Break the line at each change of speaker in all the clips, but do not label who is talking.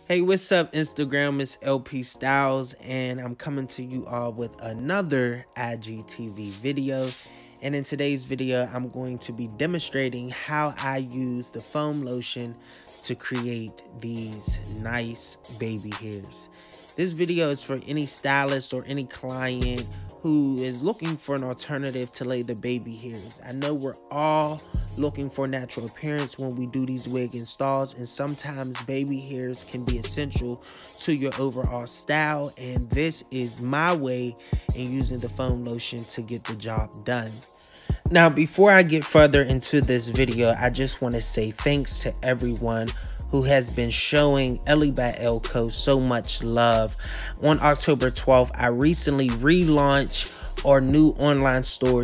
Hey, what's up, Instagram? It's LPSTYLES, and I'm coming to you all with another IGTV video. And in today's video, I'm going to be demonstrating how I use the foam lotion to create these nice baby hairs. This video is for any stylist or any client who is looking for an alternative to lay the baby hairs. I know we're all looking for natural appearance when we do these wig installs, and sometimes baby hairs can be essential to your overall style, and this is my way in using the foam lotion to get the job done. Now, before I get further into this video, I just want to say thanks to everyone who has been showing Ellie by Elko so much love. On October 12th, I recently relaunched our new online store,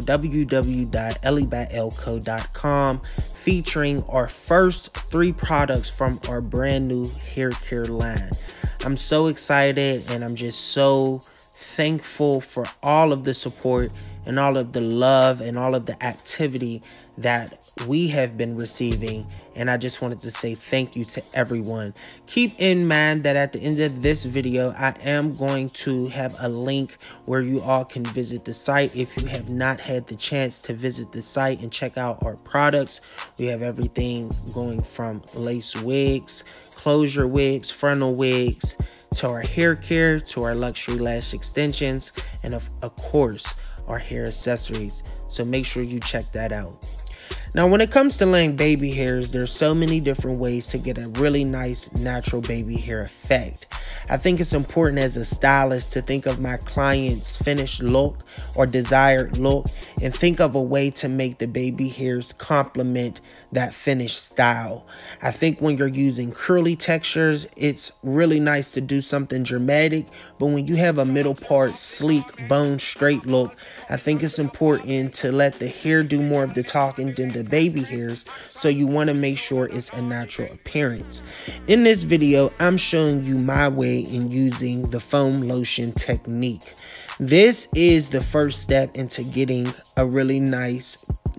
www.elliebyelko.com, featuring our first 3 products from our brand new hair care line. I'm so excited, and I'm just so thankful for all of the support and all of the love and all of the activity that we have been receiving, and I just wanted to say thank you to everyone. Keep in mind that at the end of this video, I am going to have a link where you all can visit the site if you have not had the chance to visit the site and check out our products. We have everything going from lace wigs, closure wigs, frontal wigs, to our hair care, to our luxury lash extensions, and of course our hair accessories. So make sure you check that out. Now, when it comes to laying baby hairs, there's so many different ways to get a really nice natural baby hair effect. I think it's important as a stylist to think of my client's finished look or desired look and think of a way to make the baby hairs complement that finished style. I think when you're using curly textures, it's really nice to do something dramatic, but when you have a middle part, sleek, bone straight look, I think it's important to let the hair do more of the talking than the baby hairs, so you want to make sure it's a natural appearance. In this video, I'm showing you my way in using the foam lotion technique. This is the first step into getting a really nice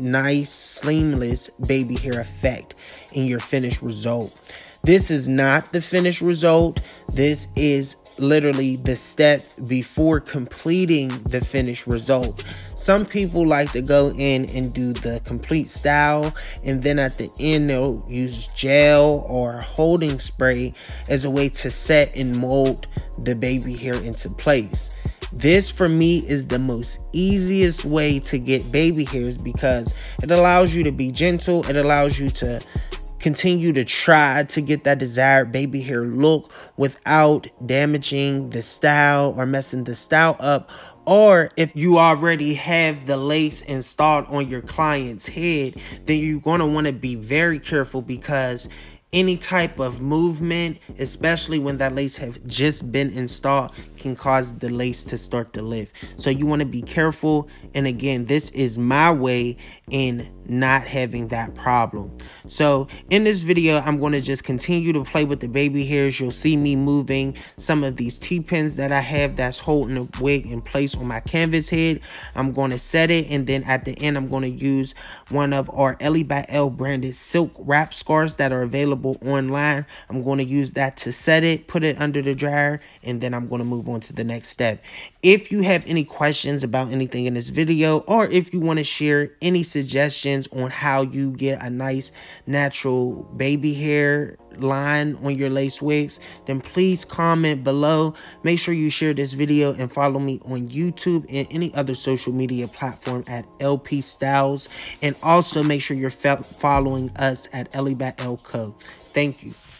seamless baby hair effect in your finished result. This is not the finished result. This is literally the step before completing the finished result. Some people like to go in and do the complete style, and then at the end they'll use gel or holding spray as a way to set and mold the baby hair into place. This for me is the most easiest way to get baby hairs because it allows you to be gentle. It allows you to continue to try to get that desired baby hair look without damaging the style or messing the style up. Or if you already have the lace installed on your client's head, then you're going to want to be very careful, because any type of movement, especially when that lace have just been installed, can cause the lace to start to lift. So you want to be careful. And again, this is my way in not having that problem. So in this video, I'm going to just continue to play with the baby hairs. You'll see me moving some of these T-pins that I have that's holding the wig in place on my canvas head. I'm going to set it, and then at the end, I'm going to use one of our Ellie by Elle branded silk wrap scarves that are available online. I'm going to use that to set it, put it under the dryer, and then I'm going to move on to the next step. If you have any questions about anything in this video, or if you want to share any suggestions on how you get a nice natural baby hair line on your lace wigs, then please comment below. Make sure you share this video and follow me on YouTube and any other social media platform at LPSTYLES, and also make sure you're following us at Ellie by Elko. Thank you.